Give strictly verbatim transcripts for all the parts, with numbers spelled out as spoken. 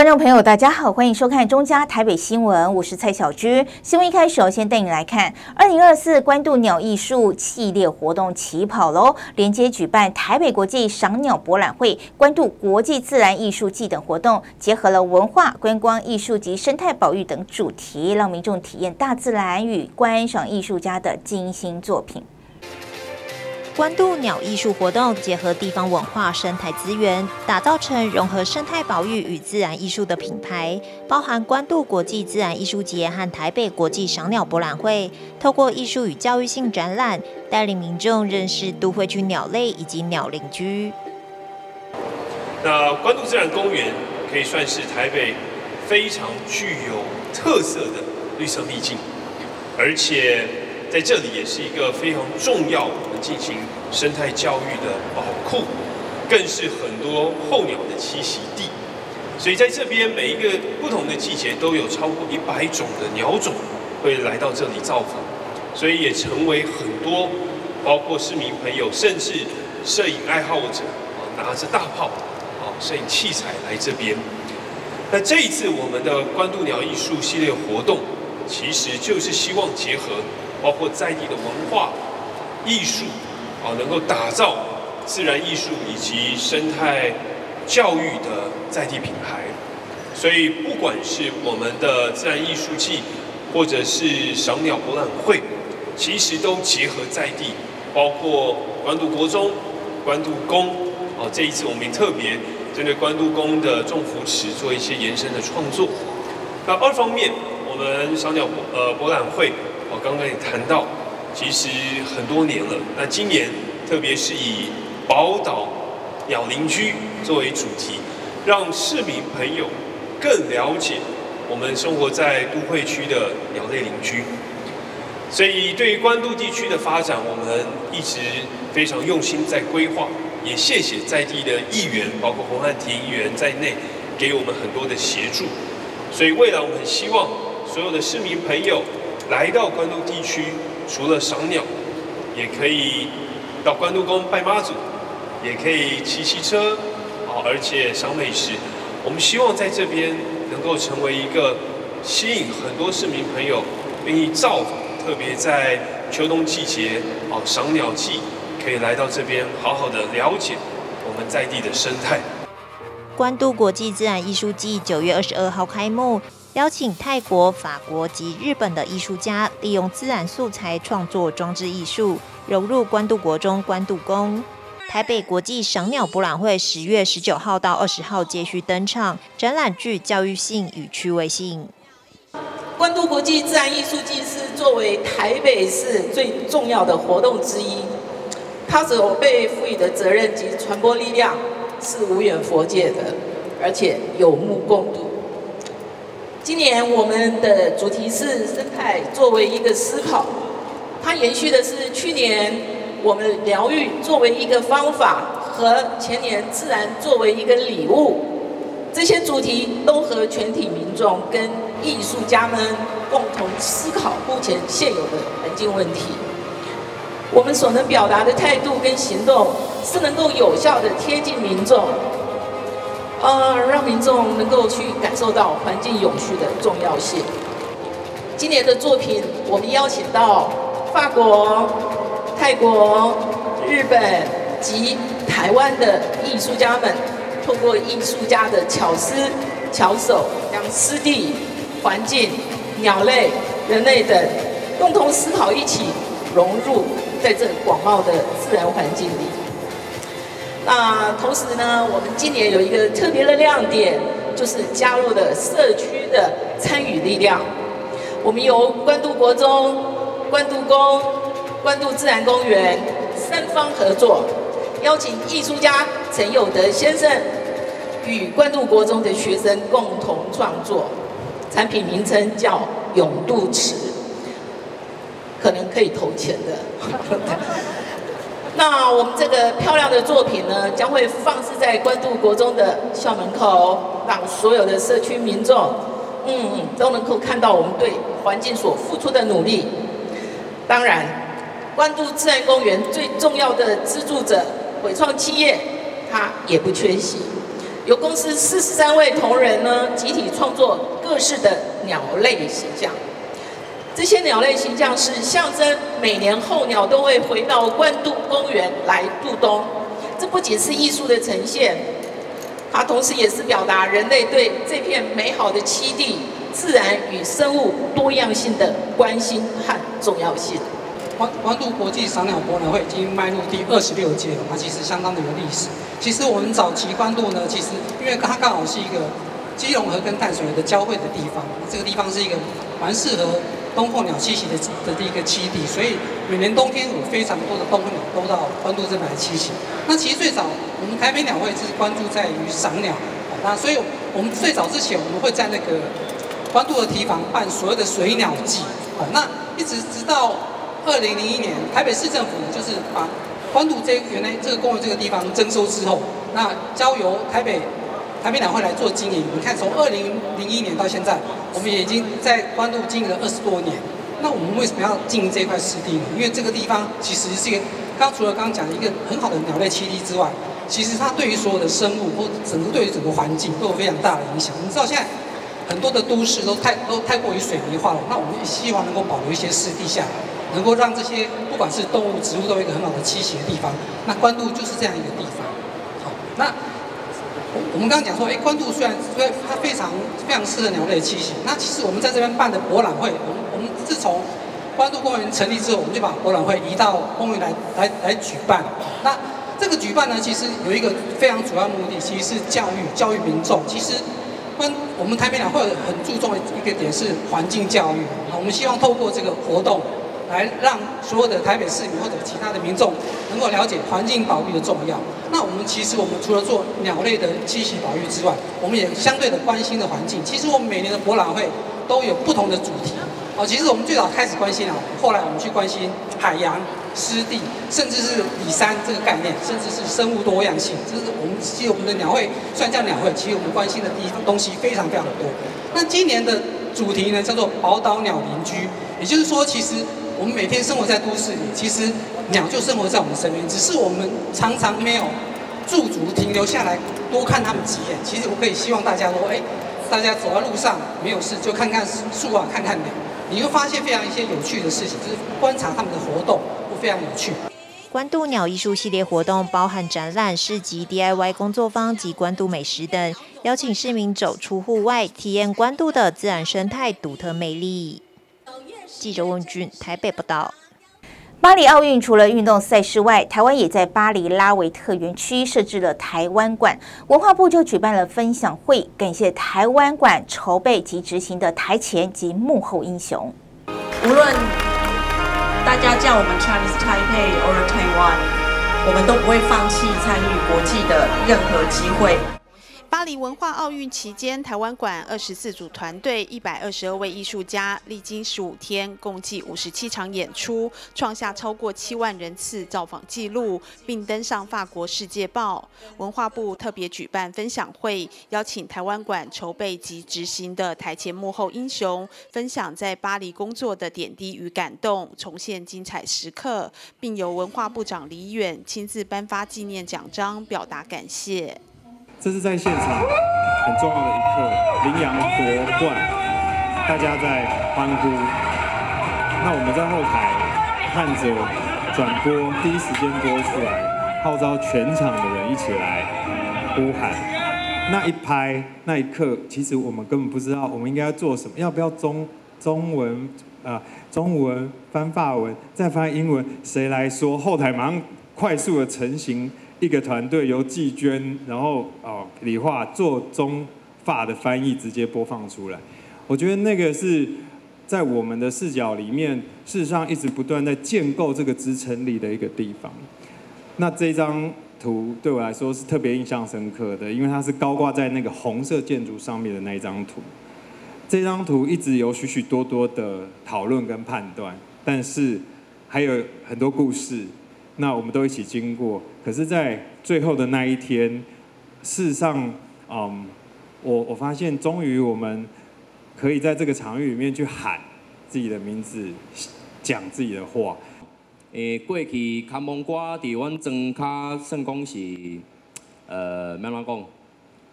众朋友，大家好，欢迎收看中嘉台北新闻，我是蔡小居。新闻一开始，我先带你来看二零二四关渡鸟艺术系列活动起跑喽！连接举办台北国际赏鸟博览会、关渡国际自然艺术季等活动，结合了文化、观光、艺术及生态保育等主题，让民众体验大自然与观赏艺术家的精心作品。 关渡鸟艺术活动结合地方文化、生态资源，打造成融合生态保育与自然艺术的品牌，包含关渡国际自然艺术节和台北国际赏鸟博览会，透过艺术与教育性展览，带领民众认识都会区鸟类以及鸟邻居。 那关渡自然公园可以算是台北非常具有特色的绿色秘境，而且在这里也是一个非常重要我们进行生态教育的宝库，更是很多候鸟的栖息地。所以在这边每一个不同的季节都有超过一百种的鸟种会来到这里造访，所以也成为很多包括市民朋友甚至摄影爱好者拿着大炮摄影器材来这边。那这一次我们的关渡鸟艺术系列活动，其实就是希望结合包括在地的文化、艺术，啊，能够打造自然艺术以及生态教育的在地品牌。所以，不管是我们的自然艺术季，或者是赏鸟博览会，其实都结合在地，包括关渡国中、关渡宫。啊，这一次我们也特别针对关渡宫的种福池做一些延伸的创作。那二方面，我们赏鸟呃博览会。我刚刚也谈到，其实很多年了。那今年特别是以宝岛鸟邻居作为主题，让市民朋友更了解我们生活在都会区的鸟类邻居。所以对于关渡地区的发展，我们一直非常用心在规划，也谢谢在地的议员，包括洪汉廷议员在内，给我们很多的协助。所以未来我们很希望所有的市民朋友来到关渡地区，除了赏鸟，也可以到关渡宫拜妈祖，也可以骑骑车，哦，而且赏美食。我们希望在这边能够成为一个吸引很多市民朋友愿意造访，特别在秋冬季节，哦，赏鸟季，可以来到这边好好的了解我们在地的生态。 关渡国际自然艺术季九月二十二号开幕。邀请泰国、法国及日本的艺术家，利用自然素材创作装置艺术，融入关渡国中、关渡宫。台北国际赏鸟博览会十月十九号到二十号接续登场，展览具教育性与趣味性。 关渡国际自然艺术季是作为台北市最重要的活动之一，它所被赋予的责任及传播力量是无远弗届的，而且有目共睹。今年我们的主题是生态作为一个思考，它延续的是去年我们疗愈作为一个方法和前年自然作为一个礼物，这些主题都和全体民众跟艺术家们共同思考目前现有的环境问题。我们所能表达的态度跟行动是能够有效的贴近民众，呃，让民众能够去感受到环境永续的重要性。今年的作品，我们邀请到法国、泰国、日本及台湾的艺术家们，透过艺术家的巧思、巧手，将湿地、环境、鸟类、人类等共同思考一起融入在这广袤的自然环境里。那同时呢，我们今年有一个特别的亮点，就是加入了社区的参与力量。我们由关渡国中、关渡宫、关渡自然公园三方合作，邀请艺术家陈友德先生与关渡国中的学生共同创作，产品名称叫永渡池，可能可以投钱的。那我们这个漂亮的作品呢，将会放置在关渡国中的校门口，让所有的社区民众，嗯，都能够看到我们对环境所付出的努力。当然，关渡自然公园最重要的资助者伟创企业，它也不缺席。 由公司四十三位同仁呢，集体创作各式的鸟类形象。这些鸟类形象是象征每年候鸟都会回到关渡公园来度冬。这不仅是艺术的呈现，它同时也是表达人类对这片美好的栖地、自然与生物多样性的关心和重要性。 关关渡国际赏鸟博览会已经迈入第二十六届了，它其实相当的有历史。其实我们早期关渡呢，其实因为它刚好是一个基隆河跟淡水河的交汇的地方，这个地方是一个蛮适合冬候鸟栖息的的一个栖地，所以每年冬天有非常多的冬候鸟都到关渡这边来栖息。那其实最早我们台北鸟会是关注在于赏鸟，那所以我们最早之前我们会在那个关渡的堤防办所谓的水鸟季，那一直直到二零零一年，台北市政府呢，就是把关渡这原来这个公园这个地方征收之后，那交由台北台北鸟会来做经营。你看，从二零零一年到现在，我们也已经在关渡经营了二十多年。那我们为什么要经营这块湿地呢？因为这个地方其实是一个，刚除了刚刚讲的一个很好的鸟类栖地之外，其实它对于所有的生物或整个对于整个环境都有非常大的影响。你知道现在很多的都市都太都太过于水泥化了，那我们也希望能够保留一些湿地下来。能够让这些不管是动物、植物都有一个很好的栖息的地方，那关渡就是这样一个地方。好，那我们刚刚讲说，哎，关渡虽然它非常非常适合鸟类栖息，那其实我们在这边办的博览会，我们我们自从关渡公园成立之后，我们就把博览会移到公园来来来举办。那这个举办呢，其实有一个非常主要目的，其实是教育教育民众。其实关我们台北鸟会很注重的一个点是环境教育，我们希望透过这个活动，来让所有的台北市民或者其他的民众能够了解环境保育的重要。那我们其实我们除了做鸟类的栖息保育之外，我们也相对的关心的环境。其实我们每年的博览会都有不同的主题。哦，其实我们最早开始关心鸟，后来我们去关心海洋、湿地，甚至是里山这个概念，甚至是生物多样性。这是我们其实我们的鸟会，虽然叫鸟会，其实我们关心的地方东西非常非常的多。那今年的主题呢，叫做宝岛鸟邻居，也就是说，其实我们每天生活在都市里，其实鸟就生活在我们身边，只是我们常常没有驻足停留下来多看它们几眼。其实我可以希望大家说，哎，大家走在路上没有事就看看树啊，看看鸟，你会发现非常一些有趣的事情，就是观察它们的活动，会非常有趣。 关渡鸟艺术系列活动包含展览、市集、D I Y 工作坊及关渡美食等，邀请市民走出户外，体验关渡的自然生态独特魅力。记者温俊台北报道。 巴黎奥运除了运动赛事外，台湾也在巴黎拉维特园区设置了台湾馆，文化部就举办了分享会，感谢台湾馆筹备及执行的台前及幕后英雄。 无论大家叫我们 Chinese Taipei or Taiwan， 我们都不会放弃参与国际的任何机会。 巴黎文化奥运期间，台湾馆二十四组团队、一百二十二位艺术家，历经十五天，共计五十七场演出，创下超过七万人次造访纪录，并登上法国《世界报》。文化部特别举办分享会，邀请台湾馆筹备及执行的台前幕后英雄，分享在巴黎工作的点滴与感动，重现精彩时刻，并由文化部长李远亲自颁发纪念奖章，表达感谢。 这是在现场很重要的一刻，羚羊夺冠，大家在欢呼。那我们在后台看着转播，第一时间播出来，号召全场的人一起来呼喊。那一拍那一刻，其实我们根本不知道我们应该要做什么，要不要中中文啊、呃、中文翻法文，再翻英文，谁来说？后台马上快速的成型。一个团队由季娟，然后哦李化做中法的翻译，直接播放出来。我觉得那个是在我们的视角里面，事实上一直不断在建构这个支撑力的一个地方。那这张图对我来说是特别印象深刻的，因为它是高挂在那个红色建筑上面的那一张图。这张图一直有许许多多的讨论跟判断，但是还有很多故事。那我们都一起经过，可是，在最后的那一天，事实上，嗯，我我发现，终于我们可以在这个场域里面去喊自己的名字，讲自己的话。 诶，过去看蒙瓜伫阮庄卡算讲是，呃，要怎讲？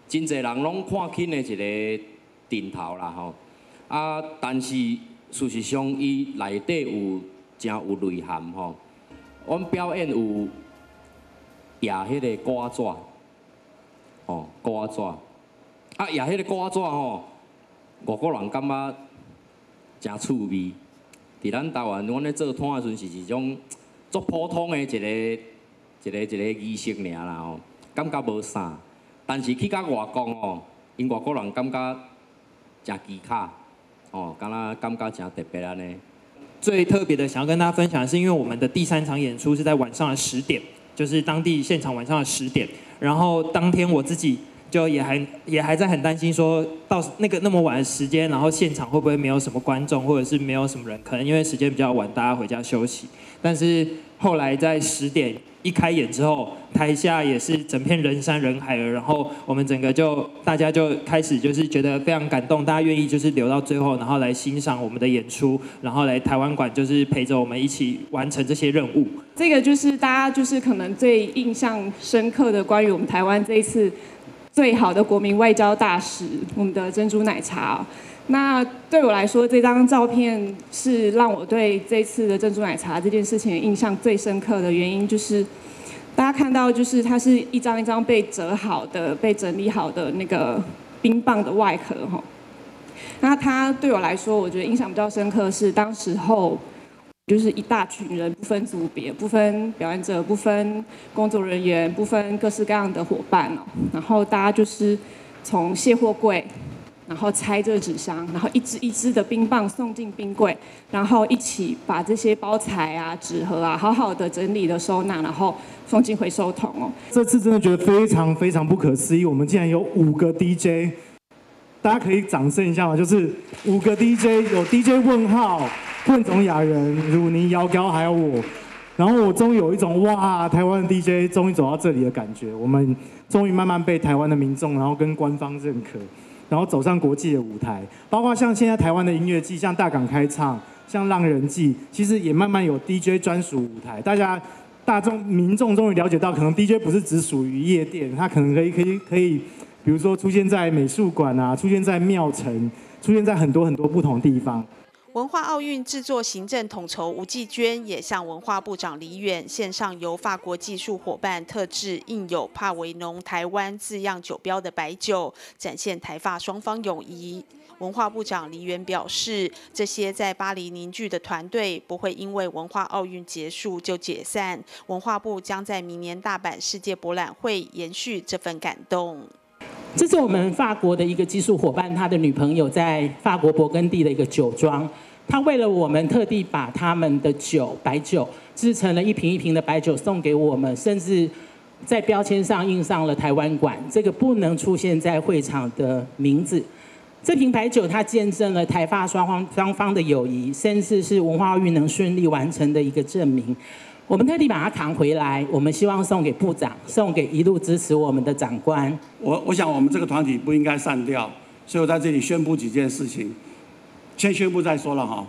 真侪人拢看轻的一个顶头啦吼。啊，但是事实上伊内底有真有内涵吼。阮表演有野迄个歌纸，哦，歌纸。啊，野迄个歌纸吼，外国人感觉真趣味。伫咱台湾，阮咧做摊的时阵是一种足普通的一个一个一个仪式尔啦吼，感觉无啥。但是去到外国哦，因外国人感觉真奇卡，哦，敢若感觉真特别安尼。 最特别的想要跟大家分享的是，因为我们的第三场演出是在晚上的十点，就是当地现场晚上的十点。然后当天我自己就也还也还在很担心，说到那个那么晚的时间，然后现场会不会没有什么观众，或者是没有什么人？可能因为时间比较晚，大家回家休息。但是后来在十点一开演之后，台下也是整片人山人海了，然后我们整个就大家就开始就是觉得非常感动，大家愿意就是留到最后，然后来欣赏我们的演出，然后来台湾馆就是陪着我们一起完成这些任务。 这个就是大家就是可能最印象深刻的关于我们台湾这一次最好的国民外交大使，我们的珍珠奶茶哦。那对我来说，这张照片是让我对这次的珍珠奶茶这件事情印象最深刻的原因，就是大家看到，就是它是一张一张被折好的、被整理好的那个冰棒的外壳哈。那它对我来说，我觉得印象比较深刻是当时候就是一大群人，不分组别、不分表演者、不分工作人员、不分各式各样的伙伴哦，然后大家就是从卸货柜。然后拆这个纸箱，然后一支一支的冰棒送进冰柜，然后一起把这些包材啊、纸盒啊，好好的整理的收纳，然后放进回收桶哦。 这次真的觉得非常非常不可思议，我们竟然有五个 D J， 大家可以掌声一下吗？就是五个 D J， 有 D J 问号、混种雅人、汝宁、姚高，还有我。然后我终于有一种哇，台湾的 D J 终于走到这里的感觉。我们终于慢慢被台湾的民众，然后跟官方认可。然后走上国际的舞台，包括像现在台湾的音乐季，像大港开唱，像浪人季，其实也慢慢有 D J 专属舞台。大家大众民众终于了解到，可能 D J 不是只属于夜店，它可能可以可以可以，比如说出现在美术馆啊，出现在庙城，出现在很多很多不同地方。 文化奥运制作行政统筹吴季娟也向文化部长李远献上由法国技术伙伴特制印有帕维农台湾字样酒标的白酒，展现台法双方友谊。文化部长李远表示，这些在巴黎凝聚的团队不会因为文化奥运结束就解散，文化部将在明年大阪世界博览会延续这份感动。 这是我们法国的一个技术伙伴，他的女朋友在法国勃艮第的一个酒庄，他为了我们特地把他们的酒白酒制成了一瓶一瓶的白酒送给我们，甚至在标签上印上了台湾馆，这个不能出现在会场的名字。这瓶白酒它见证了台法双方双方的友谊，甚至是文化奥运能顺利完成的一个证明。我们特地把它扛回来，我们希望送给部长，送给一路支持我们的长官。 我我想我们这个团体不应该散掉，所以我在这里宣布几件事情，先宣布再说了哈。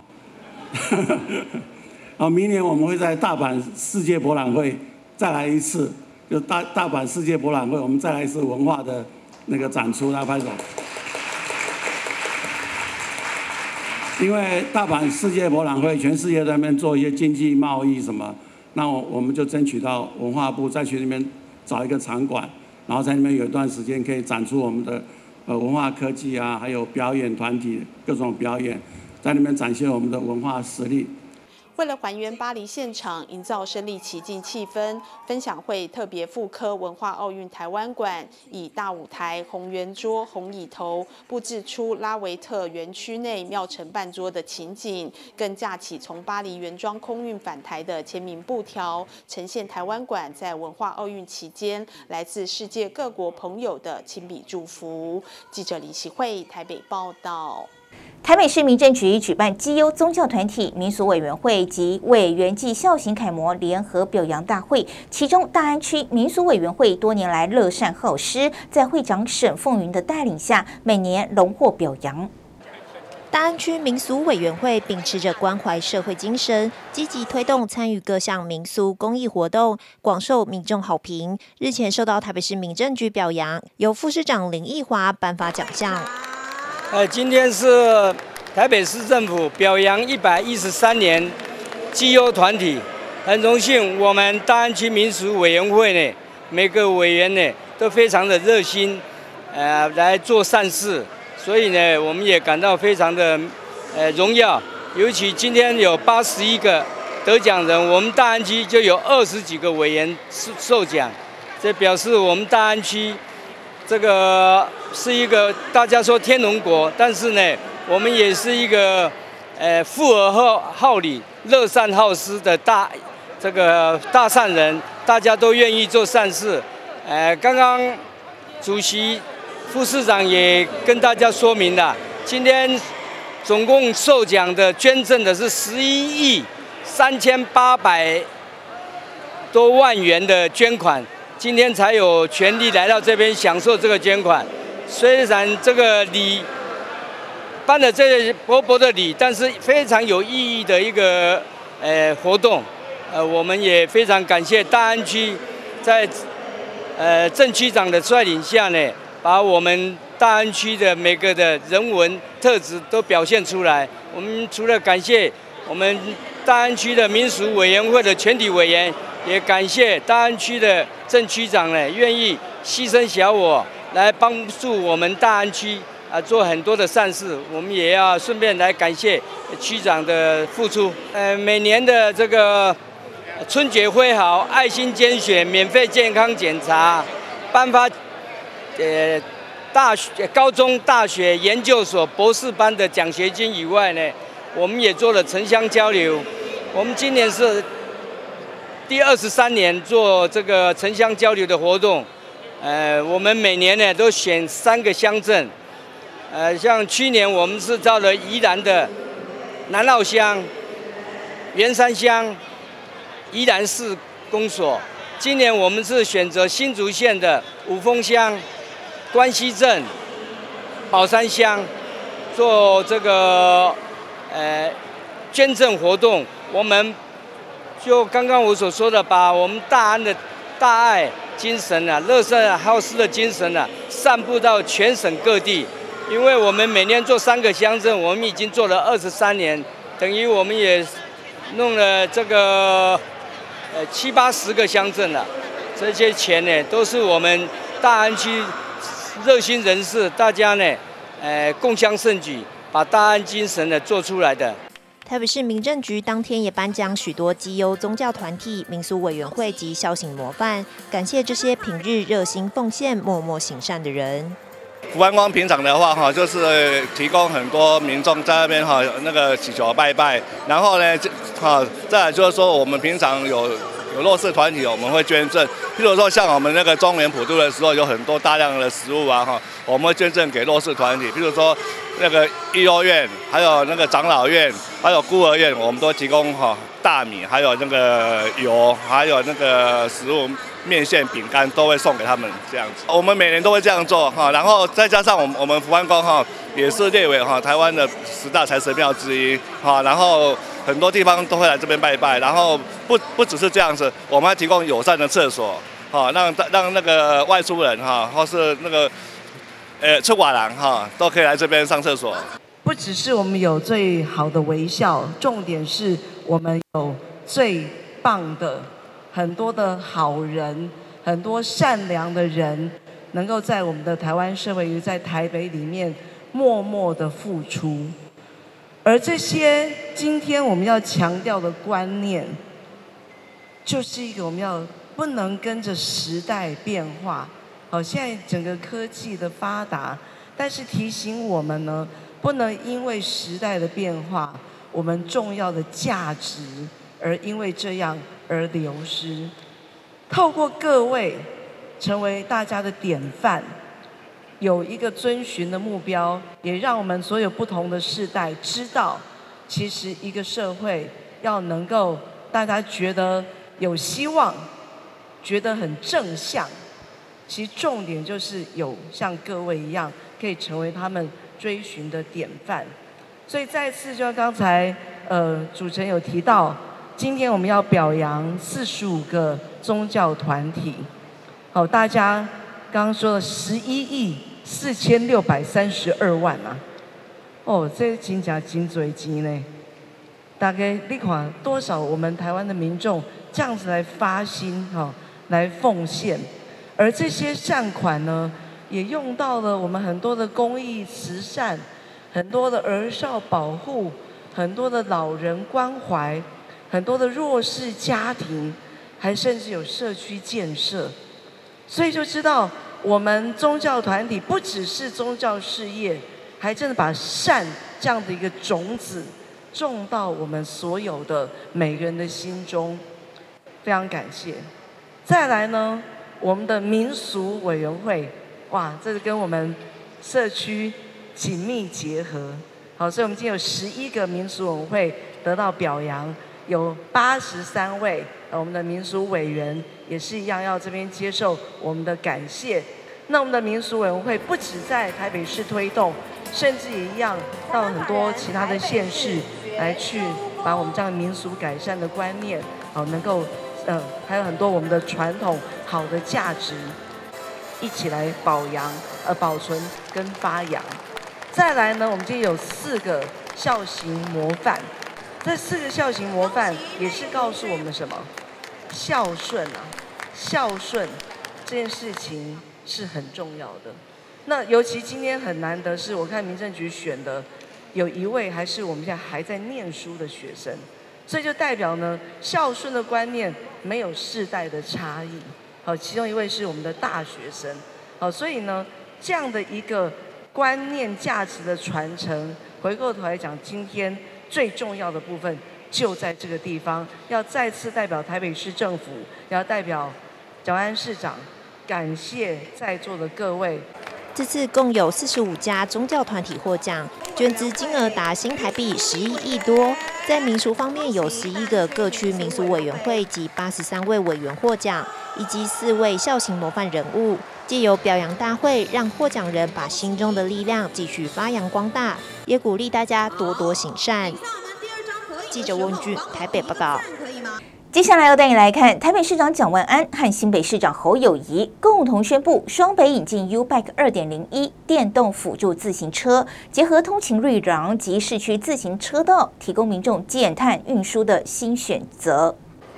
啊，明年我们会在大阪世界博览会再来一次，就大大阪世界博览会，我们再来一次文化的那个展出，大家拍手。因为大阪世界博览会，全世界在那边做一些经济贸易什么。那我们就争取到文化部再去那边找一个场馆，然后在那边有一段时间可以展出我们的呃文化科技啊，还有表演团体各种表演，在那边展现我们的文化实力。 为了还原巴黎现场，营造身临其境气氛，分享会特别复刻文化奥运台湾馆，以大舞台、红圆桌、红椅头布置出拉维特园区内庙城半桌的情景，更架起从巴黎原装空运返台的签名布条，呈现台湾馆在文化奥运期间来自世界各国朋友的亲笔祝福。记者李喜慧台北报道。 台北市民政局举办基优宗教团体民俗委员会及为圆寂孝行楷模联合表扬大会，其中大安区民俗委员会多年来乐善好施，在会长沈凤云的带领下，每年荣获表扬。 大安区民俗委员会秉持着关怀社会精神，积极推动参与各项民俗公益活动，广受民众好评。日前受到台北市民政局表扬，由副市长林奕华颁发奖项。 呃，今天是台北市政府表扬一百一十三年绩优团体，很荣幸我们大安区民俗委员会呢，每个委员呢都非常的热心，呃，来做善事。所以呢，我们也感到非常的呃荣耀，尤其今天有八十一个得奖人，我们大安区就有二十几个委员受奖，这表示我们大安区这个是一个大家说天龙国，但是呢，我们也是一个呃富而好好礼、乐善好施的大这个大善人，大家都愿意做善事。呃，刚刚主席。副市长也跟大家说明了，今天总共受奖的捐赠的是十一亿三千八百多万元的捐款，今天才有权利来到这边享受这个捐款。虽然这个礼办了这薄薄的礼，但是非常有意义的一个呃活动。呃，我们也非常感谢大安区在呃郑区长的率领下呢。把我们大安区的每个的人文特质都表现出来。我们除了感谢我们大安区的民俗委员会的全体委员，也感谢大安区的郑区长呢，愿意牺牲小我来帮助我们大安区啊做很多的善事。我们也要顺便来感谢区长的付出。呃，每年的这个春节会好、爱心捐血、免费健康检查、颁发。呃，大学、高中、大学、研究所、博士班的奖学金以外呢，我们也做了城乡交流。我们今年是第二十三年做这个城乡交流的活动。呃，我们每年呢都选三个乡镇。呃，像去年我们是到了宜兰的南澳乡、员山乡、宜兰市公所。今年我们是选择新竹县的五峰乡。关西镇、宝山乡做这个呃捐赠活动，我们就刚刚我所说的，把我们大安的大爱精神啊、乐善好施的精神啊，散布到全省各地。因为我们每年做三个乡镇，我们已经做了二十三年，等于我们也弄了这个呃七八十个乡镇了。这些钱呢，都是我们大安区。热心人士，大家呢，呃，共襄盛举，把大安精神呢做出来的。 台北市民政局当天也颁奖许多绩优宗教团体、民俗委员会及孝行模范，感谢这些平日热心奉献、默默行善的人。 福安宫平常的话哈，就是提供很多民众在那边哈那个祈求拜拜，然后呢，哈，再来就是说我们平常有。有弱势团体，我们会捐赠。譬如说，像我们那个中原普渡的时候，有很多大量的食物啊，哈，我们会捐赠给弱势团体。譬如说，那个育幼院，还有那个长老院，还有孤儿院，我们都提供哈大米，还有那个油，还有那个食物。面线、饼干都会送给他们这样子，我们每年都会这样做哈。然后再加上我们我们福安宫哈也是列为哈台湾的十大财神庙之一哈。然后很多地方都会来这边拜拜。然后不不只是这样子，我们还提供友善的厕所哈，让让那个外出人哈或是那个呃出寡人哈都可以来这边上厕所。 不只是我们有最好的微笑，重点是我们有最棒的。很多的好人，很多善良的人，能够在我们的台湾社会，在台北里面默默的付出。而这些今天我们要强调的观念，就是一个我们要不能跟着时代变化。好，现在整个科技的发达，但是提醒我们呢，不能因为时代的变化，我们重要的价值而因为这样。而流失，透过各位成为大家的典范，有一个遵循的目标，也让我们所有不同的世代知道，其实一个社会要能够大家觉得有希望，觉得很正向，其实重点就是有像各位一样，可以成为他们追寻的典范。 所以再次就像刚才呃主持人有提到，今天我们要表扬四十五个宗教团体，好，大家刚刚说了十一亿四千六百三十二万啊，哦，这真正真多钱呢。大概你看多少我们台湾的民众这样子来发心哈、哦，来奉献，而这些善款呢，也用到了我们很多的公益慈善。很多的儿少保护，很多的老人关怀，很多的弱势家庭，还甚至有社区建设，所以就知道我们宗教团体不只是宗教事业，还真的把善这样的一个种子种到我们所有的每个人的心中，非常感谢。再来呢，我们的民俗委员会，哇，这是跟我们社区紧密结合，好，所以我们今天有十一个民俗委员会得到表扬，有八十三位我们的民俗委员也是一样要这边接受我们的感谢。那我们的民俗委员会不止在台北市推动，甚至也一样到很多其他的县市来去把我们这样民俗改善的观念，好能够呃还有很多我们的传统好的价值一起来保养、呃保存跟发扬。再来呢，我们今天有四个孝行模范，这四个孝行模范也是告诉我们什么？孝顺啊，孝顺这件事情是很重要的。那尤其今天很难得是，我看民政局选的有一位还是我们现在还在念书的学生，所以就代表呢，孝顺的观念没有世代的差异。好，其中一位是我们的大学生，好，所以呢，这样的一个观念价值的传承，回过头来讲，今天最重要的部分就在这个地方，要再次代表台北市政府，要代表蒋万安市长，感谢在座的各位。 这次共有四十五家宗教团体获奖，捐资金额达新台币十一亿多。在民俗方面，有十一个各区民俗委员会及八十三位委员获奖，以及四位孝行模范人物。藉由表扬大会，让获奖人把心中的力量继续发扬光大，也鼓励大家多多行善。记者温俊台北报道。 接下来要带你来看，台北市长蒋万安和新北市长侯友宜共同宣布，双北引进 U-Bike 二点零 一 电动辅助自行车，结合通勤绿廊及市区自行车道，提供民众减碳运输的新选择。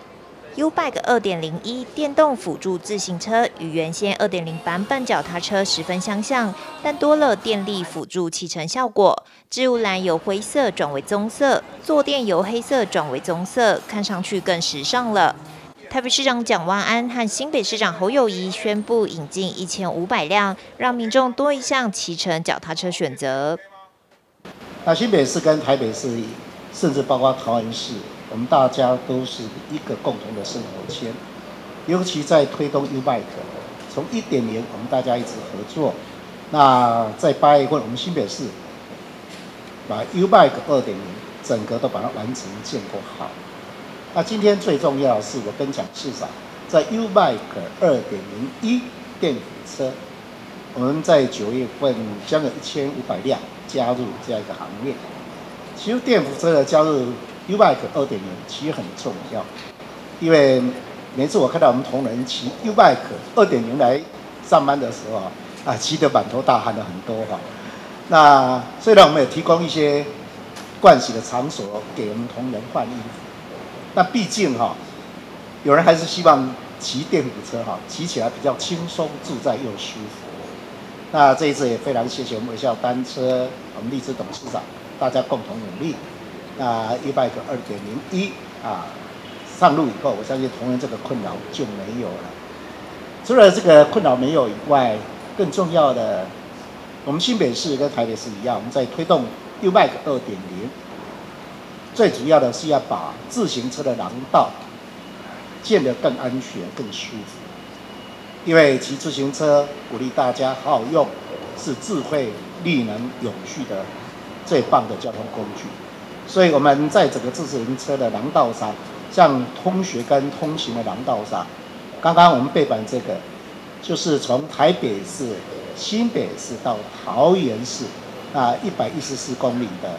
U-Bike 二点零一 电动辅助自行车与原先 二点零 版本脚踏车十分相像，但多了电力辅助骑乘效果。置物栏由灰色转为棕色，坐垫由黑色转为棕色，看上去更时尚了。台北市长蒋万安和新北市长侯友宜宣布引进一千五百辆，让民众多一项骑乘脚踏车选择。 那新北市跟台北市，甚至包括桃园市，我们大家都是一个共同的生活圈，尤其在推动 U-Bike， 从 一点零 我们大家一直合作。那在八月份，我们新北市把 U-Bike 二点零 整个都把它完成建构好。那今天最重要的是，我跟蒋市长在 U-Bike 二点零一 电辅车，我们在九月份将有一千五百辆加入这样一个行列。其实电辅车的加入 U-Bike 二点零 其实很重要，因为每次我看到我们同仁骑 U-Bike 二点零 来上班的时候啊，骑得满头大汗的很多哈。那虽然我们有提供一些盥洗的场所给我们同仁换衣服，那毕竟哈，有人还是希望骑电辅车哈，骑起来比较轻松自在又舒服。那这一次也非常谢谢我们微笑单车我们荔枝董事长，大家共同努力。那 U-Bike 二点零一 啊上路以后，我相信同仁这个困扰就没有了。除了这个困扰没有以外，更重要的，我们新北市跟台北市一样，我们在推动 U-Bike 二点零，最主要的是要把自行车的廊道建得更安全、更舒服。因为骑自行车鼓励大家好好用，是智慧、绿能、永续的最棒的交通工具。所以我们在整个自行车的廊道上，像通学跟通行的廊道上，刚刚我们背板这个，就是从台北市、新北市到桃园市，那一百一十四公里的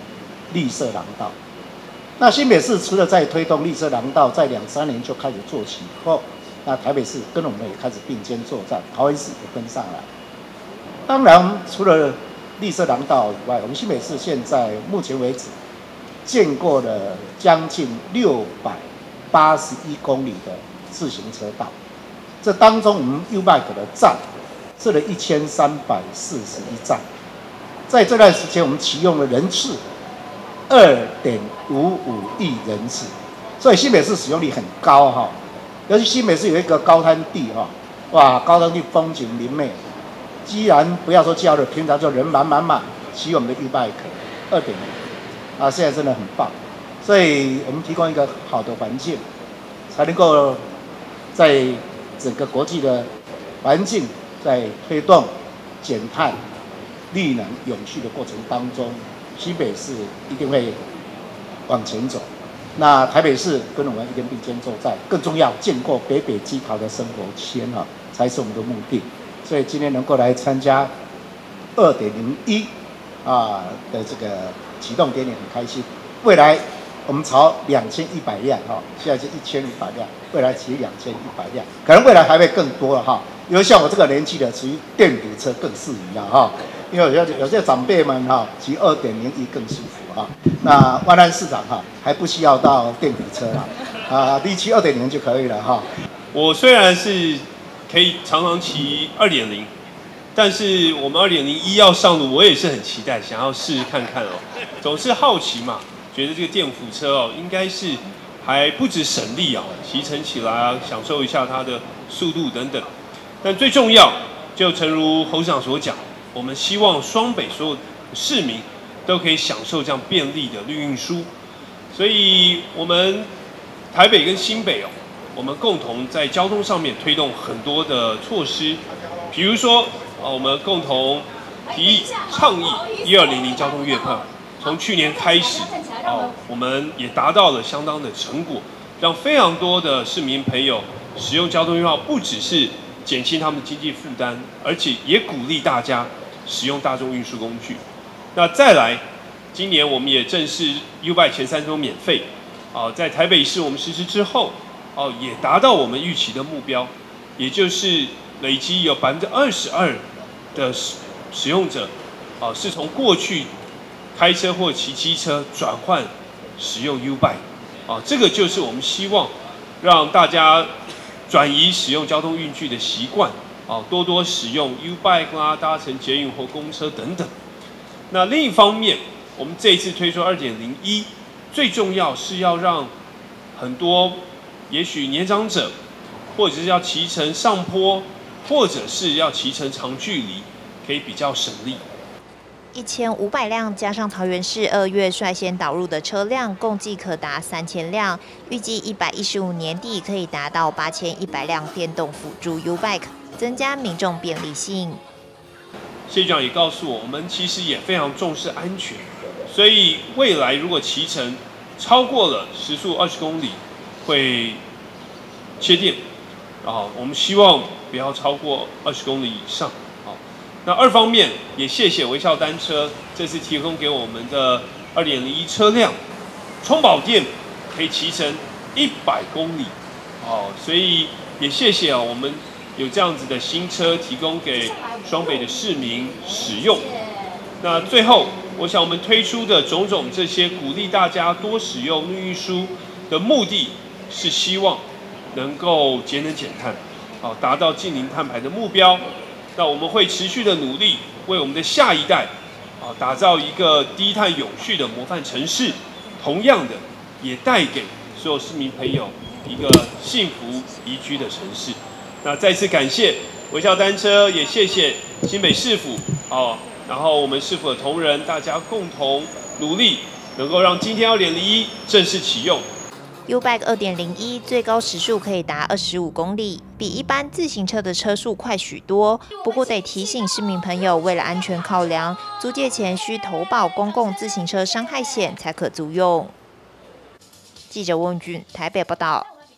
绿色廊道。那新北市除了在推动绿色廊道，在两三年就开始做起以后，那台北市跟我们也开始并肩作战，桃园市也跟上来。当然，除了绿色廊道以外，我们新北市现在目前为止建过了将近六百八十一公里的自行车道，这当中我们 U-Bike 的站设了一千三百四十一站，在这段时间我们启用的人次二点五五亿人次，所以新北市使用率很高哈。尤其新北市有一个高滩地哈，哇，高滩地风景明媚，既然不要说假日，平常就人满满满，骑我们的 U-Bike 二点五啊，现在真的很棒，所以我们提供一个好的环境，才能够在整个国际的环境在推动减碳、绿能、永续的过程当中，新北市一定会往前走。那台北市跟我们一定并肩作战，更重要，建构北北基桃的生活圈啊，才是我们的目的。所以今天能够来参加二点零一啊的这个启动典礼，很开心。未来我们朝两千一百辆哈，现在是一千五百辆，未来骑两千一百辆，可能未来还会更多了哈。因为像我这个年纪的，骑电瓶车更适宜了哈。因为有些有些长辈们哈，骑二点零一更舒服哈。那万安市长哈，还不需要到电瓶车了，啊，你骑二点零就可以了哈。 我虽然是可以常常骑二点零，但是我们二点零一要上路，我也是很期待，想要试试看看哦。总是好奇嘛，觉得这个电辅车哦，应该是还不止省力啊，骑乘起来啊，享受一下它的速度等等。但最重要，就诚如侯市长所讲，我们希望双北所有市民都可以享受这样便利的绿运输，所以我们台北跟新北哦，我们共同在交通上面推动很多的措施，比如说啊，我们共同提议倡议一二零零交通月票，从去年开始哦，我们也达到了相当的成果，让非常多的市民朋友使用交通月票，不只是减轻他们的经济负担，而且也鼓励大家使用大众运输工具。那再来，今年我们也正式 U-Bike 前三周免费，啊，在台北市我们实施之后，哦，也达到我们预期的目标，也就是累积有百分之二十二的使使用者，啊，是从过去开车或骑机车转换使用 U-Bike， 啊，这个就是我们希望让大家转移使用交通运具的习惯，啊，多多使用 U-Bike 啦，搭乘捷运或公车等等。那另一方面，我们这一次推出 二点零一， 最重要是要让很多也许年长者，或者是要骑乘上坡，或者是要骑乘长距离，可以比较省力。 一千五百辆加上桃园市二月率先导入的车辆，共计可达三千辆。预计一百一十五年底可以达到八千一百辆电动辅助 U-Bike， 增加民众便利性。 谢局长也告诉我，我们其实也非常重视安全，所以未来如果骑乘超过了时速二十公里，会切电。啊，我们希望不要超过二十公里以上。好，那二方面也谢谢微笑单车这次提供给我们的二点零一车辆，充饱电可以骑乘一百公里。哦，所以也谢谢啊，我们有这样子的新车提供给双北的市民使用。那最后，我想我们推出的种种这些鼓励大家多使用绿运输的目的，是希望能够节能减碳，好，达到净零碳排的目标。那我们会持续的努力，为我们的下一代，啊，打造一个低碳永续的模范城市。同样的，也带给所有市民朋友一个幸福宜居的城市。那再次感谢微笑单车，也谢谢新北市府哦，然后我们市府的同仁，大家共同努力，能够让今天二点零一正式启用。 U-Bike 二点零一 最高时速可以达二十五公里，比一般自行车的车速快许多。不过得提醒市民朋友，为了安全考量，租借前需投保公共自行车伤害险才可租用。记者温俊台北报道。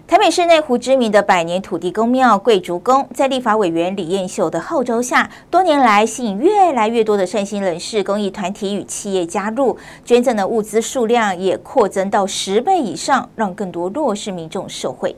台北市内湖知名的百年土地公庙贵竹宫，在立法委员李彦秀的号召下，多年来吸引越来越多的善心人士、公益团体与企业加入，捐赠的物资数量也扩增到十倍以上，让更多弱势民众受惠。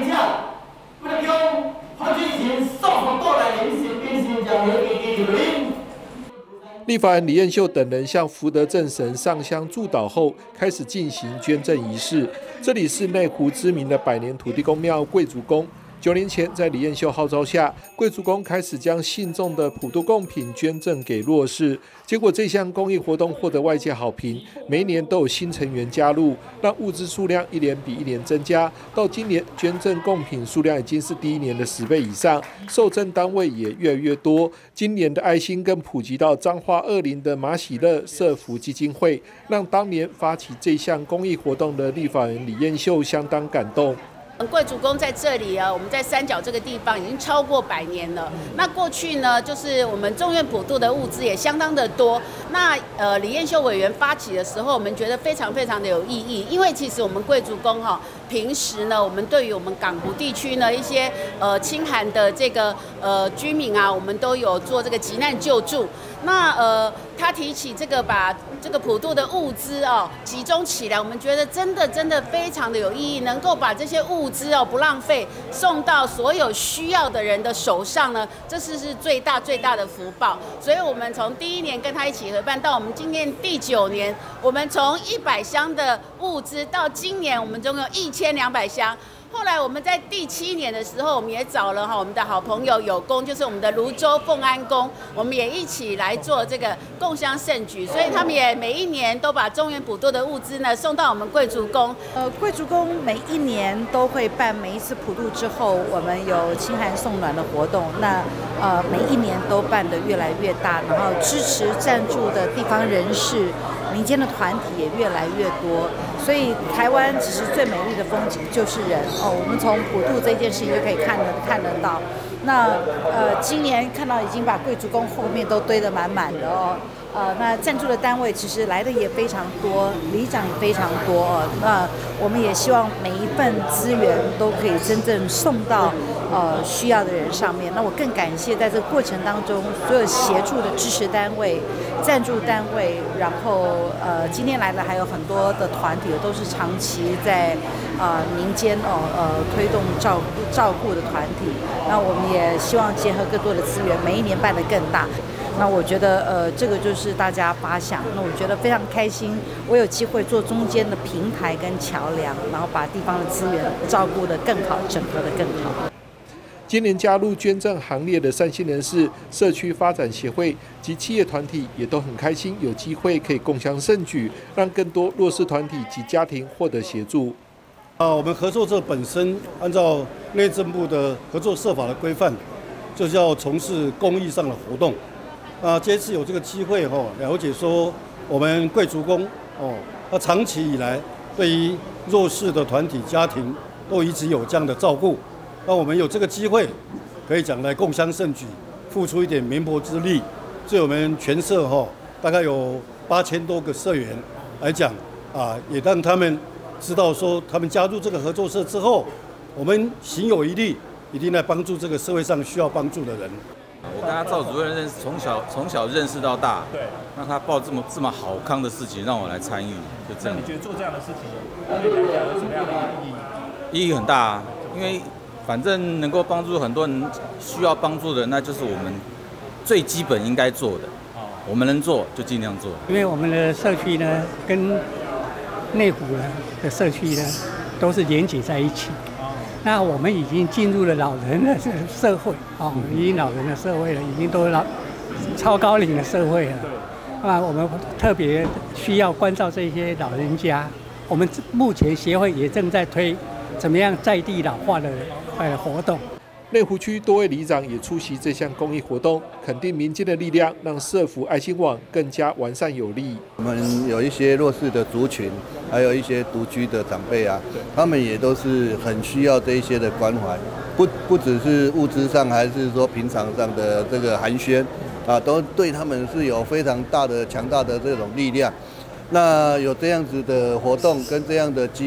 立法人李彦秀等人向福德正神上香祝祷后，开始进行捐赠仪式。这里是内湖知名的百年土地公庙贵竹宫。九年前，在李彦秀号召下，贵竹宫开始将信众的普渡贡品捐赠给弱势。结果，这项公益活动获得外界好评，每一年都有新成员加入，让物资数量一年比一年增加。到今年，捐赠贡品数量已经是第一年的十倍以上，受赠单位也越来越多。今年的爱心更普及到彰化二林的马喜乐社福基金会，让当年发起这项公益活动的立法人李彦秀相当感动。 贵竹宫在这里啊，我们在三角这个地方已经超过百年了。那过去呢，就是我们中院普渡的物资也相当的多。那呃，李彦秀委员发起的时候，我们觉得非常非常的有意义，因为其实我们贵竹宫哈、哦，平时呢，我们对于我们港湖地区呢一些呃清寒的这个呃居民啊，我们都有做这个急难救助。那呃，他提起这个把这个普渡的物资哦集中起来，我们觉得真的真的非常的有意义，能够把这些物资哦不浪费，送到所有需要的人的手上呢，这是是最大最大的福报。所以我们从第一年跟他一起合办到我们今年第九年，我们从一百箱的物资到今年我们总有一千两百箱。后来我们在第七年的时候，我们也找了哈我们的好朋友有功，就是我们的泸州奉安宫，我们也一起来做这个共襄盛举，所以他们也每一年都把中元普渡的物资呢送到我们贵竹宫。 呃，贵竹宫每一年都会办，每一次普渡之后，我们有清寒送暖的活动，那呃每一年都办得越来越大，然后支持赞助的地方人士、民间的团体也越来越多，所以台湾其实最美丽的风景就是人。哦，我们从普渡这件事情就可以看得看得到。那呃，今年看到已经把贵竹宫后面都堆得满满的哦。呃，那赞助的单位其实来的也非常多，里长也非常多哦。那我们也希望每一份资源都可以真正送到呃需要的人上面。那我更感谢在这个过程当中所有协助的支持单位、赞助单位，然后呃今天来的还有很多的团体，都是长期在呃民间哦呃推动照顾照顾的团体。那我们也希望结合更多的资源，每一年办得更大。那我觉得，呃，这个就是大家发想。那我觉得非常开心，我有机会做中间的平台跟桥梁，然后把地方的资源照顾得更好，整合得更好。 今年加入捐赠行列的善心人士、社区发展协会及企业团体也都很开心，有机会可以共襄盛举，让更多弱势团体及家庭获得协助。 啊，我们合作社本身按照内政部的合作社法的规范，就是要从事公益上的活动。啊，这次有这个机会哈、哦，了解说我们贵竹宫哦，它长期以来对于弱势的团体家庭都一直有这样的照顾。那我们有这个机会，可以讲来共襄盛举，付出一点绵薄之力。对我们全社哈、哦，大概有八千多个社员来讲啊，也让他们知道说，他们加入这个合作社之后，我们行有余力，一定来帮助这个社会上需要帮助的人。 我跟他赵主任认识，从小从小认识到大，对，让他报这么这么好康的事情，让我来参与，就这样。 那你觉得做这样的事情，对你来讲有什么样的意义？ 意义很大啊，因为反正能够帮助很多人需要帮助的，那就是我们最基本应该做的。哦，我们能做就尽量做。 因为我们的社区呢，跟内湖的社区呢，都是连结在一起。那我们已经进入了老人的社会，哦，已经老人的社会了，已经都老超高龄的社会了。那我们特别需要关照这些老人家。我们目前协会也正在推怎么样在地老化的呃活动。 内湖区多位里长也出席这项公益活动，肯定民间的力量，让社福爱心网更加完善有力。 我们有一些弱势的族群，还有一些独居的长辈啊，他们也都是很需要这一些的关怀，不不只是物资上，还是说平常上的这个寒暄啊，都对他们是有非常大的、强大的这种力量。那有这样子的活动跟这样的机会，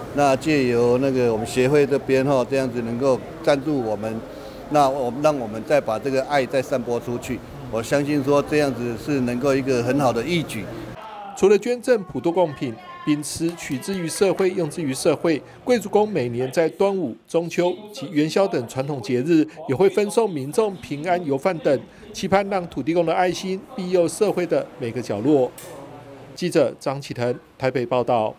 那借由那个我们协会这边哈，这样子能够赞助我们，那我们让我们再把这个爱再散播出去。我相信说这样子是能够一个很好的义举。 除了捐赠普渡贡品，秉持取之于社会，用之于社会，贵族宫每年在端午、中秋及元宵等传统节日，也会分送民众平安油饭等，期盼让土地公的爱心庇佑社会的每个角落。记者张启腾台北报道。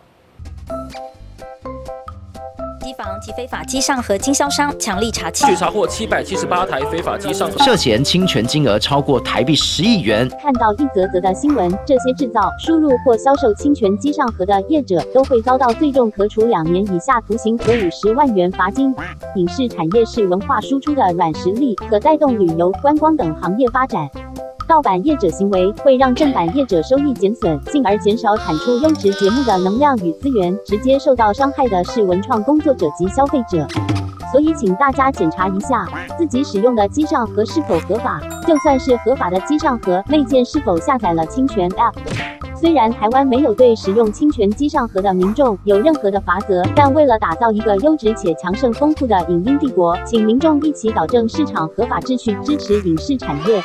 机房及非法机上盒经销商强力查缉， 据查获七百七十八台非法机上盒， 涉嫌侵权金额超过台币十亿元。 看到一则则的新闻，这些制造、输入或销售侵权机上盒的业者，都会遭到最重可处两年以下徒刑和五十万元罚金。影视产业是文化输出的软实力，可带动旅游、观光等行业发展。盗版业者行为会让正版业者收益减损，进而减少产出优质节目的能量与资源，直接受到伤害的是文创工作者及消费者。所以请大家检查一下自己使用的机上盒是否合法，就算是合法的机上盒，内建是否下载了侵权 App。虽然台湾没有对使用侵权机上盒的民众有任何的罚则，但为了打造一个优质且强盛丰富的影音帝国，请民众一起导正市场合法秩序，支持影视产业。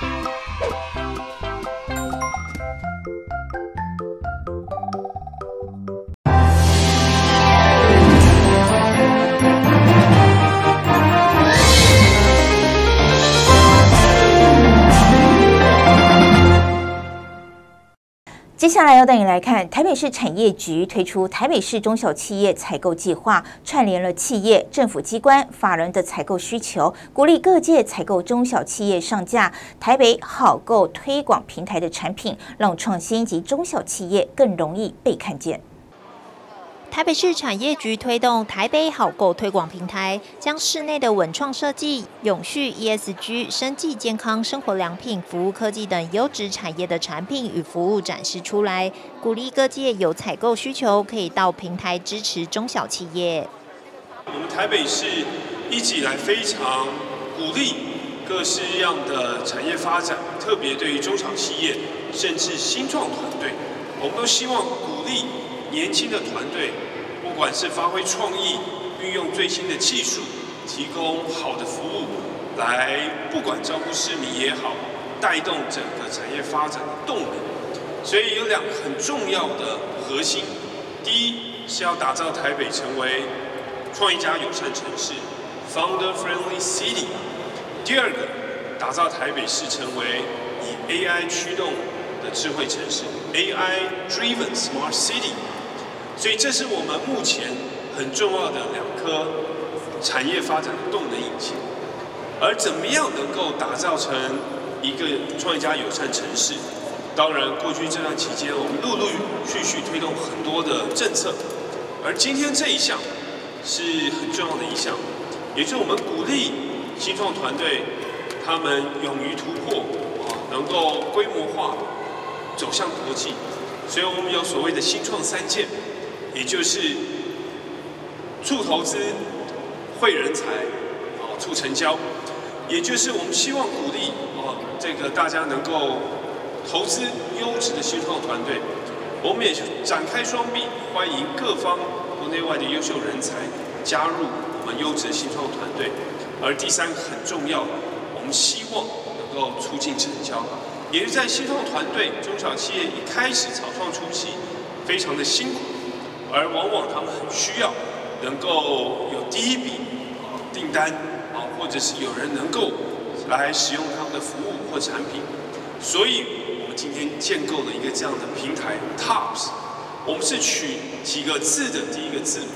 接下来要带你来看，台北市产业局推出台北市中小企业采购计划，串联了企业、政府机关、法人的采购需求，鼓励各界采购中小企业上架台北好购推广平台的产品，让创新及中小企业更容易被看见。 台北市产业局推动台北好购推广平台，将室内的文创设计、永续 E S G、生技健康、生活良品、服务科技等优质产业的产品与服务展示出来，鼓励各界有采购需求可以到平台支持中小企业。 我们台北市一直以来非常鼓励各式样的产业发展，特别对于中小企业甚至新创团队，我们都希望鼓励年轻的团队，不管是发挥创意，运用最新的技术，提供好的服务，来不管照顾市民也好，带动整个产业发展的动能。所以有两个很重要的核心：第一是要打造台北成为创业家友善城市 （Founder Friendly City）； 第二个，打造台北市成为以 A I 驱动的智慧城市 （A I-driven Smart City）。所以这是我们目前很重要的两颗产业发展的动能引擎。而怎么样能够打造成一个创业家友善城市？当然，过去这段期间，我们陆陆续续推动很多的政策，而今天这一项是很重要的一项，也就是我们鼓励新创团队他们勇于突破，能够规模化走向国际。所以我们有所谓的新创三件。也就是促投资、惠人才、啊促成交，也就是我们希望鼓励啊这个大家能够投资优质的新创团队，我们也展开双臂，欢迎各方国内外的优秀人才加入我们优质的新创团队。而第三个很重要，我们希望能够促进成交，也是在新创团队、中小企业一开始草创初期非常的辛苦。而往往他们很需要能够有第一笔订单啊，或者是有人能够来使用他们的服务或产品，所以我们今天建构了一个这样的平台 T O P S。我们是取几个字的第一个字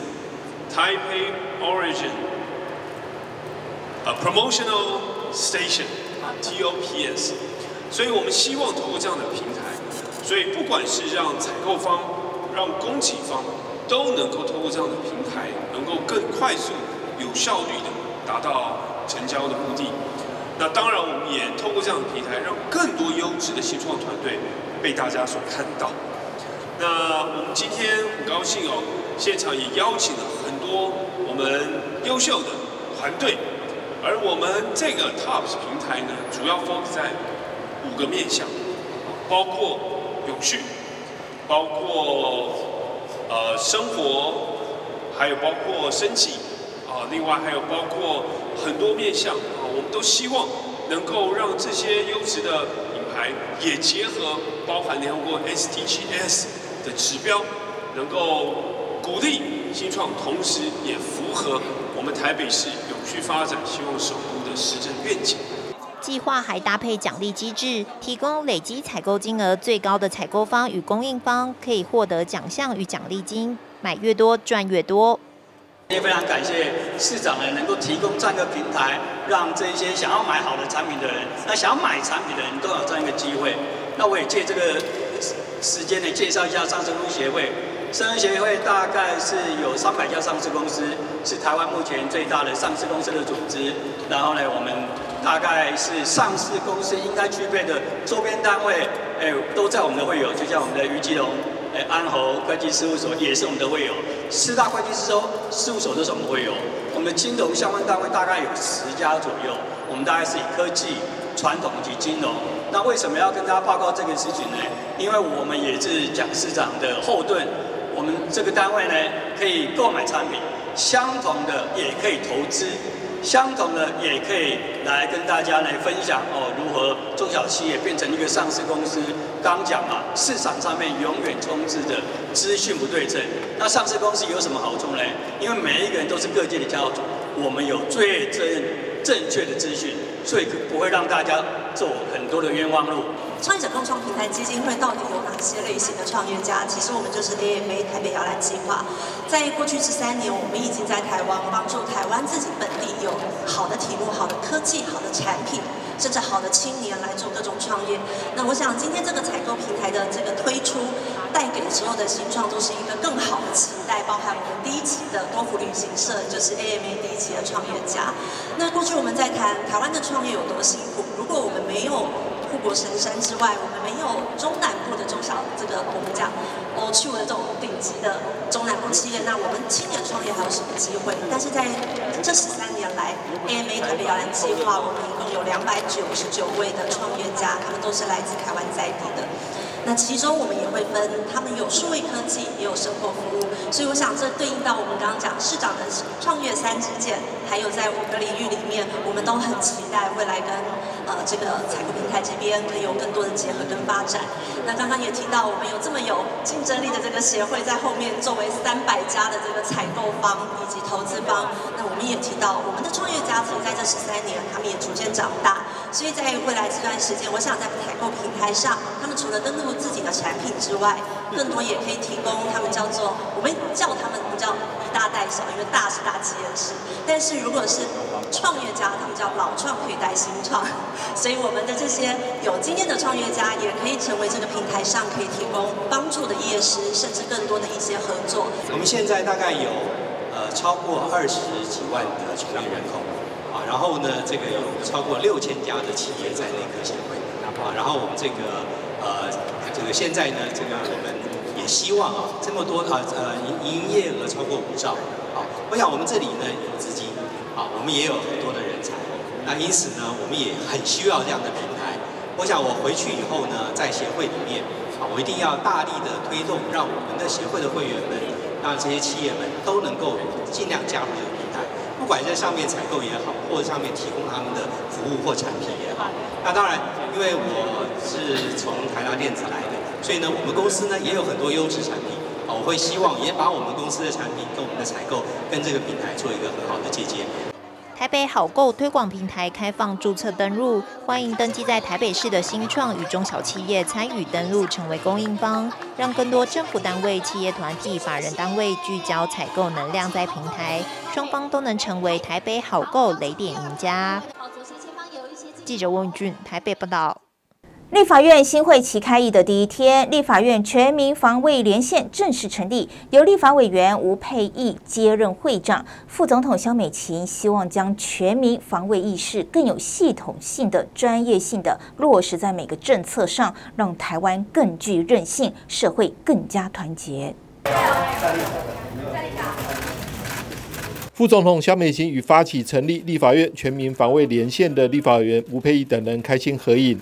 Taipei Origin 啊 Promotional Station 啊 T O P S。所以我们希望通过这样的平台，所以不管是让采购方、让供给方都能够通过这样的平台，能够更快速、有效率的达到成交的目的。那当然，我们也通过这样的平台，让更多优质的新创团队被大家所看到。那我们今天很高兴哦，现场也邀请了很多我们优秀的团队，而我们这个 T O P S 平台呢，主要 focus 在五个面向，包括永续。包括呃生活还有包括升级啊，另外还有包括很多面向啊，我们都希望能够让这些优质的品牌也结合包含联合国 S D Gs 的指标，能够鼓励新创，同时也符合我们台北市永续发展希望首都的施政愿景。 计划还搭配奖励机制，提供累积采购金额最高的采购方与供应方可以获得奖项与奖励金，买越多赚越多。 也非常感谢市长呢，能够提供这样一个平台，让这些想要买好的产品的人，那想要买产品的人都有这样一个机会。那我也借这个时间呢，介绍一下上市公司协会。上市协会大概是有三百家上市公司，是台湾目前最大的上市公司的组织。然后呢，我们大概是上市公司应该具备的周边单位，哎，都在我们的会友，就像我们的余基隆、哎安侯会计事务所也是我们的会友，四大会计师事务所都是我们的会友。我们的金融相关单位大概有十家左右，我们大概是以科技、传统及金融。那为什么要跟大家报告这个事情呢？因为我们也是蒋市长的后盾。我们这个单位呢，可以购买产品，相同的也可以投资，相同的也可以来跟大家来分享哦，如何中小企业变成一个上市公司。刚讲嘛，市场上面永远充斥着资讯不对称。那上市公司有什么好处呢？因为每一个人都是各界的骄傲主，我们有最正正确的资讯，所以不会让大家走很多的冤枉路。 创业者共创平台基金会到底有哪些类型的创业家？其实我们就是 A M A 台北摇篮计划。在过去这三年，我们已经在台湾帮助台湾自己本地有好的题目、好的科技、好的产品，甚至好的青年来做各种创业。那我想今天这个采购平台的这个推出，带给所有的新创都是一个更好的期待，包含我们第一期的多福旅行社就是 A M A 第一期的创业家。那过去我们在谈台湾的创业有多辛苦，如果我们没有护国神山之外，我们没有中南部的中小这个我们讲欧区的这种顶级的中南部企业，那我们青年创业还有什么机会？但是在这十三年来 ，A M A 台北摇篮计划，我们一共有两百九十九位的创业家，他们都是来自台湾在地的。那其中我们也会分，他们有数位科技，也有生活服务，所以我想这对应到我们刚刚讲市长的创业三支箭，还有在五个领域里面，我们都很期待未来跟呃这个采购平台这边可以有更多的结合跟发展。那刚刚也提到，我们有这么有竞争力的这个协会在后面作为三百家的这个采购方以及投资方，那我们也提到我们的创业家其实在这十三年，他们也逐渐长大，所以在未来这段时间，我想在采购平台上，他们除了登录自己的产品之外，更多也可以提供他们叫做我们叫他们不叫以大带小，因为大是大企业式，但是如果是创业家，他们叫老创可以带新创，所以我们的这些有经验的创业家也可以成为这个平台上可以提供帮助的业师，甚至更多的一些合作。 我们现在大概有呃超过二十几万的从业人口啊，然后呢，这个有超过六千家的企业在内科协会啊，然后我们这个呃这个现在呢，这个我们也希望啊，这么多啊呃营营业额超过五兆啊，我想我们这里呢有资金啊，我们也有很多的人才，那因此呢，我们也很需要这样的平台。我想我回去以后呢，在协会里面啊，我一定要大力的推动，让我们的协会的会员们，让这些企业们都能够尽量加入这个平台，不管在上面采购也好，或者上面提供他们的服务或产品也好。那当然，因为我是从台达电子来的，所以呢，我们公司呢也有很多优质产品啊，我会希望也把我们公司的产品跟我们的采购跟这个平台做一个很好的借鉴。 台北好购推广平台开放注册登入，欢迎登记在台北市的新创与中小企业参与登录，成为供应方，让更多政府单位、企业团体、法人单位聚焦采购能量在平台，双方都能成为台北好购雷点赢家。记者温宇俊台北报道。 立法院新会期开议的第一天，立法院全民防卫连线正式成立，由立法委员吴沛忆接任会长，副总统萧美琴希望将全民防卫意识更有系统性的、专业性的落实在每个政策上，让台湾更具韧性，社会更加团结。 副总统萧美琴与发起成立立法院全民防卫连线的立法委员吴沛忆等人开心合影。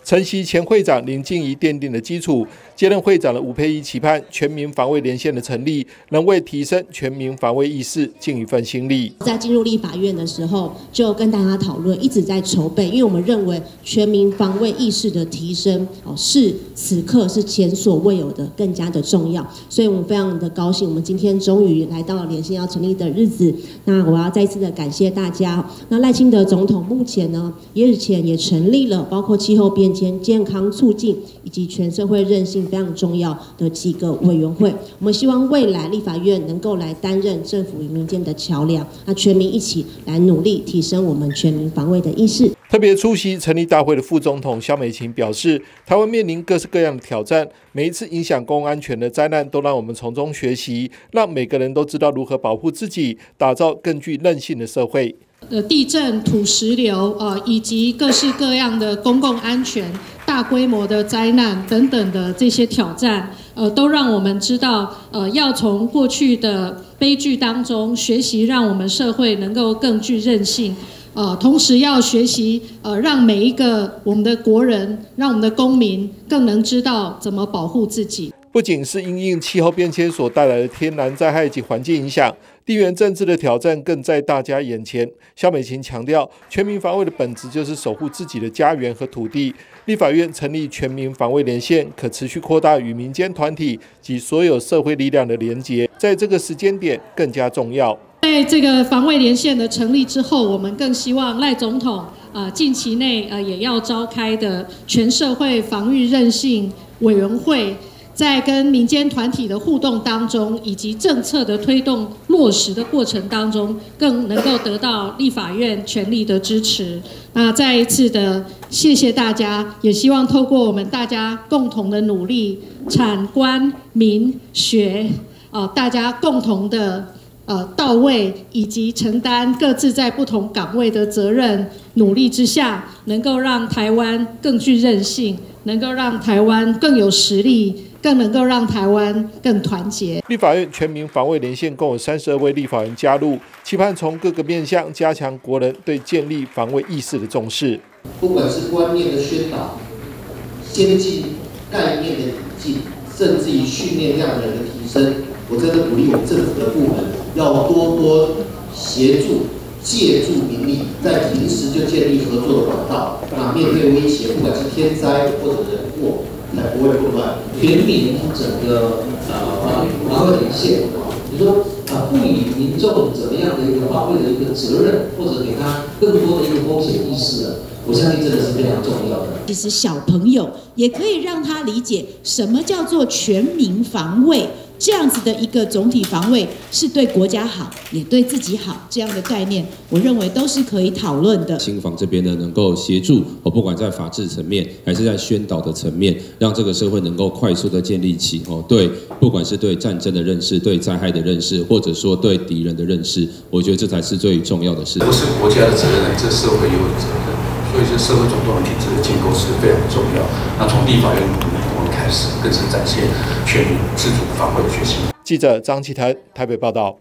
承袭前会长林静怡奠定的基础，接任会长的吴佩仪期盼全民防卫连线的成立，能为提升全民防卫意识尽一份心力。 在进入立法院的时候，就跟大家讨论，一直在筹备，因为我们认为全民防卫意识的提升哦，是此刻是前所未有的，更加的重要。所以我们非常的高兴，我们今天终于来到了连线要成立的日子。那我要再次的感谢大家。那赖清德总统目前呢，也日前也成立了包括气候变迁、健康促进以及全社会韧性非常重要的几个委员会。我们希望未来立法院能够来担任政府与民间的桥梁，那全民一起来努力提升我们全民防卫的意识。 特别出席成立大会的副总统萧美琴表示，台湾面临各式各样的挑战，每一次影响公共安全的灾难都让我们从中学习，让每个人都知道如何保护自己，打造更具韧性的社会。 呃，地震、土石流，呃，以及各式各样的公共安全、大规模的灾难等等的这些挑战，呃，都让我们知道，呃，要从过去的悲剧当中学习，让我们社会能够更具韧性。呃，同时要学习，呃，让每一个我们的国人，让我们的公民更能知道怎么保护自己。 不仅是因应气候变迁所带来的天然灾害及环境影响，地缘政治的挑战更在大家眼前。萧美琴强调，全民防卫的本质就是守护自己的家园和土地。立法院成立全民防卫连线，可持续扩大与民间团体及所有社会力量的连结，在这个时间点更加重要。 在这个防卫连线的成立之后，我们更希望赖总统呃近期内呃也要召开的全社会防御韧性委员会，在跟民间团体的互动当中，以及政策的推动落实的过程当中，更能够得到立法院全力的支持。那再一次的谢谢大家，也希望透过我们大家共同的努力，产官民学呃大家共同的呃到位，以及承担各自在不同岗位的责任，努力之下，能够让台湾更具韧性，能够让台湾更有实力，更能够让台湾更团结。 立法院全民防卫连线共有三十二位立法人加入，期盼从各个面向加强国人对建立防卫意识的重视。 不管是观念的宣导、先进概念的引进，甚至于训练量的人的提升，我真的鼓励我们政府的部门要多多协助、借助民力，在平时就建立合作的管道。那面对威胁，不管是天灾或者人祸，才不会混乱。全民整个呃防卫连线啊，你说啊，不以民众怎么样的一个防卫的一个责任，或者给他更多的一个风险意识了。我相信这个是非常重要的。 其实小朋友也可以让他理解什么叫做全民防卫，这样子的一个总体防卫是对国家好，也对自己好，这样的概念，我认为都是可以讨论的。 新房这边呢，能够协助哦，不管在法治层面，还是在宣导的层面，让这个社会能够快速的建立起哦，对，不管是对战争的认识，对灾害的认识，或者说对敌人的认识，我觉得这才是最重要的事。 不是国家的责任，这社会也有责任。所以，这社会主动体制的建构是非常重要。那从立法院我们开始，更是展现全民自主防卫的决心。 记者张启腾台北报道。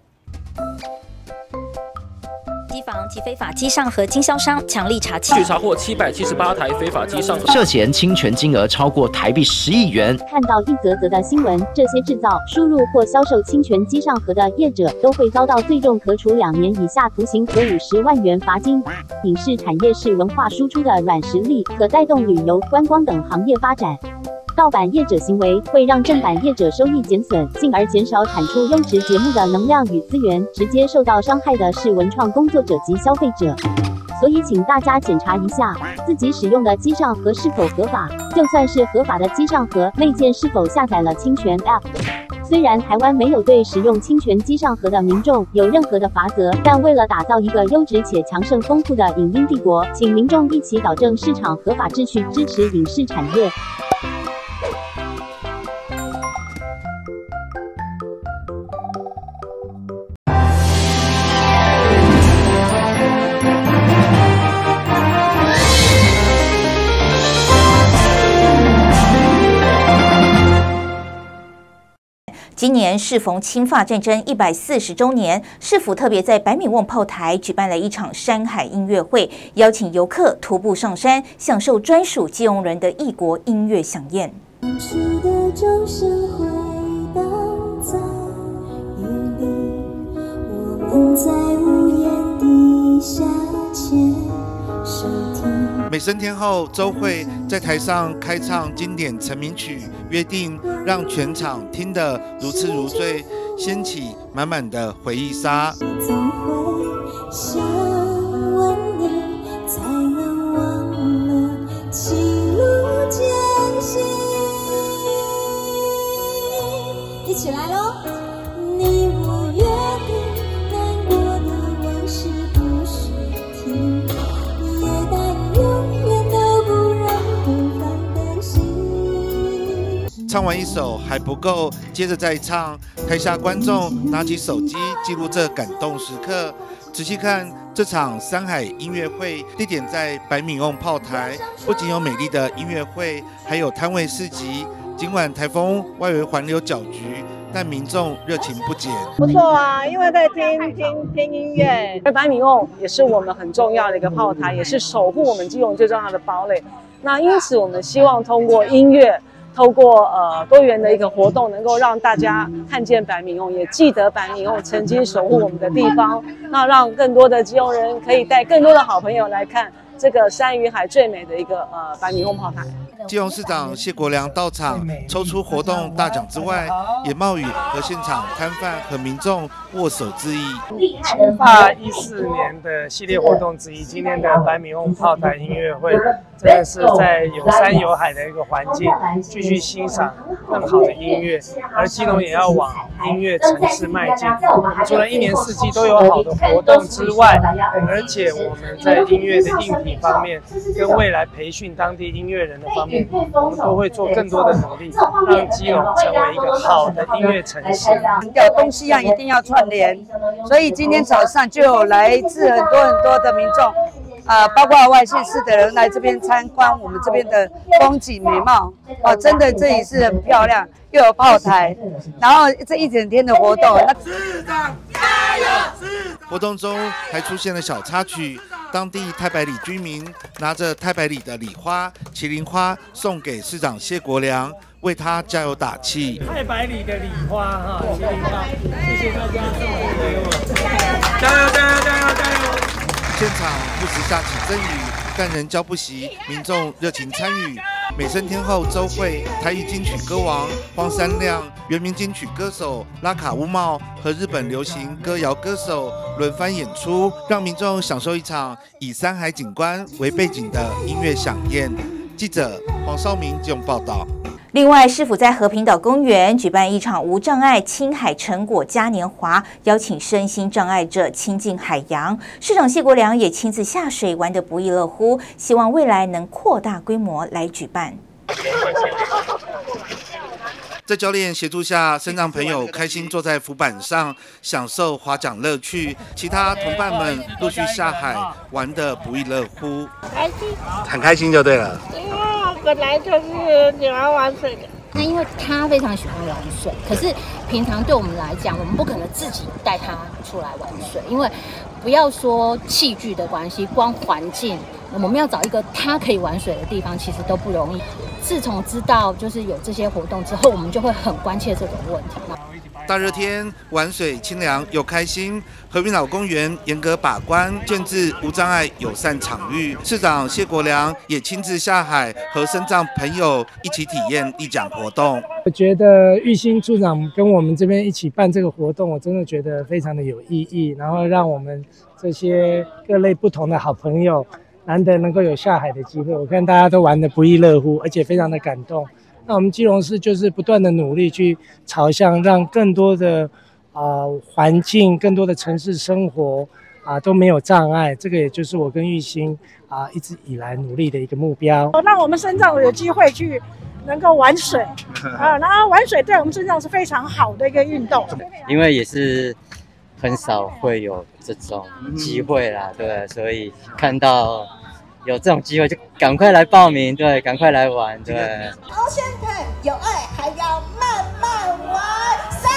机房及非法机上盒经销商强力查据查获七百七十八台非法机上盒， 涉嫌侵权金额超过台币十亿元。 看到一则则的新闻，这些制造、输入或销售侵权机上盒的业者都会遭到最重可处两年以下徒刑和五十万元罚金。影视产业是文化输出的软实力，可带动旅游、观光等行业发展。盗版业者行为会让正版业者收益减损，进而减少产出优质节目的能量与资源，直接受到伤害的是文创工作者及消费者。所以请大家检查一下自己使用的机上盒是否合法，就算是合法的机上盒，内建是否下载了侵权 App。虽然台湾没有对使用侵权机上盒的民众有任何的罚则，但为了打造一个优质且强盛丰富的影音帝国，请民众一起导正市场合法秩序，支持影视产业。 今年适逢清法战争一百四十周年，市府特别在白米瓮炮台举办了一场山海音乐会，邀请游客徒步上山，享受专属基隆人的异国音乐飨宴。 在屋檐底下牵手听。 美声天后周蕙在台上开唱经典成名曲《约定》，让全场听得如痴如醉，掀起满满的回忆杀。 总会想问你，才能忘了歧路艰辛。一起来喽！你我约定。 唱完一首还不够，接着再唱。台下观众拿起手机记录这感动时刻。仔细看这场山海音乐会，地点在白米瓮炮台，不仅有美丽的音乐会，还有摊位市集。尽管台风外围环流搅局，但民众热情不减。 不错啊，因为可以听听听音乐。白米瓮也是我们很重要的一个炮台，也是守护我们基隆最重要的堡垒。那因此，我们希望通过音乐。透过呃多元的一个活动，能够让大家看见白米瓮，也记得白米瓮曾经守护我们的地方。那让更多的基隆人可以带更多的好朋友来看这个山与海最美的一个呃白米瓮炮台。 基隆市长谢国良到场，抽出活动大奖之外，也冒雨和现场摊贩和民众握手致意。 清法一四年的系列活动之一，今天的白米瓮炮台音乐会，真的是在有山有海的一个环境，继续欣赏更好的音乐。而基隆也要往音乐城市迈进，除了一年四季都有好的活动之外，而且我们在音乐的硬体方面，跟未来培训当地音乐人的方面，我们都会做更多的努力，让基隆成为一个好的音乐城市。 要东西岸一定要串联，所以今天早上就有来自很多很多的民众。啊、呃，包括外县市的人来这边参观我们这边的风景美貌，啊，真的这里是很漂亮，又有炮台，然后这一整天的活动。 市长加油！活动中还出现了小插曲，当地太白里居民拿着太白里的礼花、麒麟花送给市长谢国良，为他加油打气。 太白里的礼花哈，麒麟花，谢谢大家送给我， 加油加油加油加油！现场不时下起阵雨，但仍交不息，民众热情参与。美声天后周蕙、台语金曲歌王荒山亮、原民金曲歌手拉卡乌茂和日本流行歌谣歌手轮番演出，让民众享受一场以山海景观为背景的音乐飨宴。记者黄少明基隆报道。 另外，市府在和平岛公园举办一场无障碍青海成果嘉年华，邀请身心障碍者亲近海洋。市长谢国良也亲自下水玩得不亦乐乎，希望未来能扩大规模来举办。 在教练协助下，身障朋友开心坐在浮板上，享受划桨乐趣。其他同伴们陆续下海，玩得不亦乐乎。 开心， 很开心就对了。 因为我本来就是喜欢玩水的。 那因为他非常喜欢玩水，可是平常对我们来讲，我们不可能自己带他出来玩水，因为不要说器具的关系，光环境，我们要找一个他可以玩水的地方，其实都不容易。自从知道就是有这些活动之后，我们就会很关切这种问题。 大热天玩水清凉又开心，和平岛公园严格把关，建置无障碍友善场域。市长谢国良也亲自下海和身障朋友一起体验立桨活动。 我觉得玉兴处长跟我们这边一起办这个活动，我真的觉得非常的有意义，然后让我们这些各类不同的好朋友难得能够有下海的机会，我看大家都玩得不亦乐乎，而且非常的感动。那我们基隆市就是不断的努力去朝向让更多的啊、呃、环境、更多的城市生活啊、呃、都没有障碍，这个也就是我跟玉兴啊、呃、一直以来努力的一个目标。 让我们身障有机会去能够玩水啊，然后玩水对我们身障是非常好的一个运动， 因为也是很少会有这种机会啦，对，所以看到有这种机会就赶快来报名，对，赶快来玩，对。 Ocean Ten 有爱还要慢慢玩。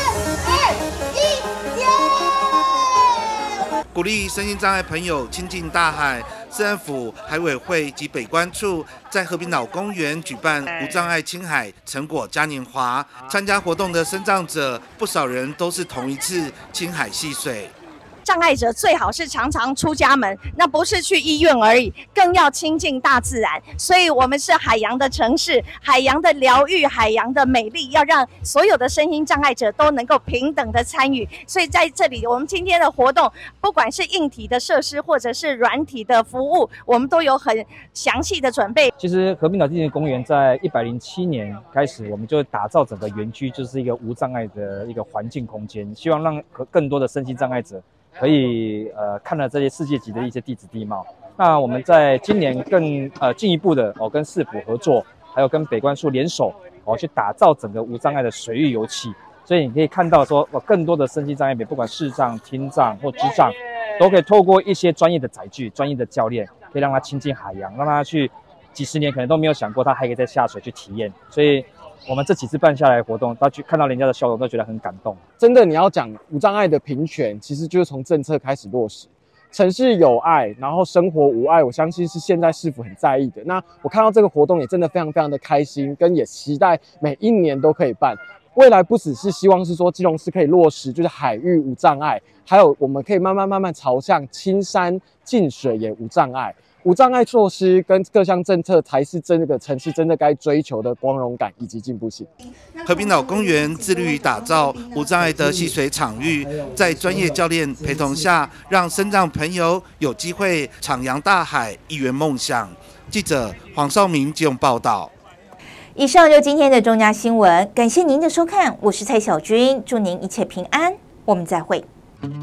鼓励身心障碍朋友亲近大海。市政府海委会及北关处在和平岛公园举办无障碍青海成果嘉年华，参加活动的身障者不少人都是同一次青海戏水。 障碍者最好是常常出家门，那不是去医院而已，更要亲近大自然。所以我们是海洋的城市，海洋的疗愈，海洋的美丽，要让所有的身心障碍者都能够平等的参与。所以在这里，我们今天的活动，不管是硬体的设施或者是软体的服务，我们都有很详细的准备。 其实和平岛纪念公园在一百零七年开始，我们就打造整个园区就是一个无障碍的一个环境空间，希望让更多的身心障碍者可以呃看了这些世界级的一些地质地貌。那我们在今年更呃进一步的哦跟市府合作，还有跟北关处联手哦去打造整个无障碍的水域游憩。所以你可以看到说，哦更多的身心障碍者，不管视障、听障或智障，都可以透过一些专业的载具、专业的教练，可以让他亲近海洋，让他去几十年可能都没有想过他还可以再下水去体验。所以我们这几次办下来的活动，他去看到人家的笑容，都觉得很感动。 真的，你要讲无障碍的平权，其实就是从政策开始落实。城市有爱，然后生活无碍，我相信是现在市府很在意的。那我看到这个活动也真的非常非常的开心，跟也期待每一年都可以办。未来不只是希望是说基隆市可以落实就是海域无障碍，还有我们可以慢慢慢慢朝向青山净水也无障碍。无障碍措施跟各项政策才是这个城市真的该追求的光荣感以及进步性。 和平岛公园致力于打造无障碍的戏水场域，在专业教练陪同下，让身障朋友有机会徜徉大海，一圆梦想。记者黄少明基隆报道。 以上就今天的中嘉新闻，感谢您的收看，我是蔡小君，祝您一切平安，我们再会。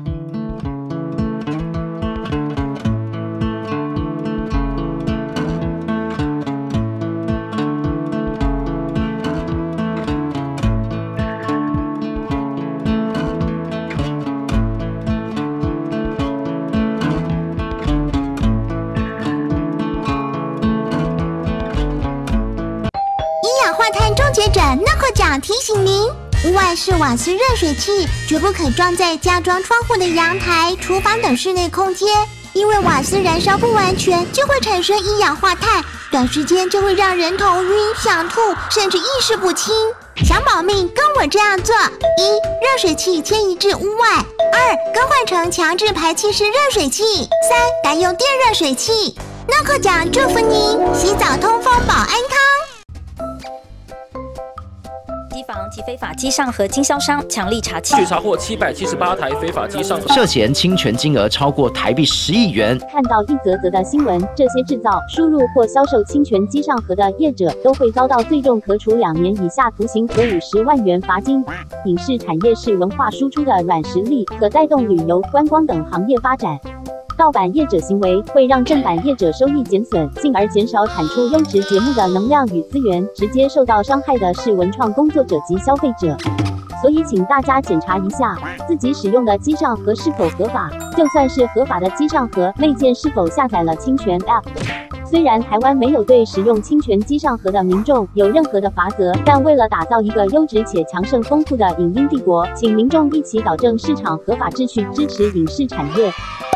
那可奖提醒您，屋外式瓦斯热水器绝不可装在加装窗户的阳台、厨房等室内空间，因为瓦斯燃烧不完全就会产生一氧化碳，短时间就会让人头晕、想吐，甚至意识不清。想保命，跟我这样做：一、热水器迁移至屋外；二、更换成强制排气式热水器；三、改用电热水器。那可奖祝福您洗澡通风保安康。 机房及非法机上盒经销商强力查据查获七百七十八台非法机上盒， 涉嫌侵权金额超过台币十亿元。 看到一则则的新闻，这些制造、输入或销售侵权机上盒的业者都会遭到最重可处两年以下徒刑和五十万元罚金。影视产业是文化输出的软实力，可带动旅游、观光等行业发展。盗版业者行为会让正版业者收益减损，进而减少产出优质节目的能量与资源，直接受到伤害的是文创工作者及消费者。所以请大家检查一下自己使用的机上盒是否合法，就算是合法的机上盒，内建是否下载了侵权 App。虽然台湾没有对使用侵权机上盒的民众有任何的罚则，但为了打造一个优质且强盛丰富的影音帝国，请民众一起导正市场合法秩序，支持影视产业。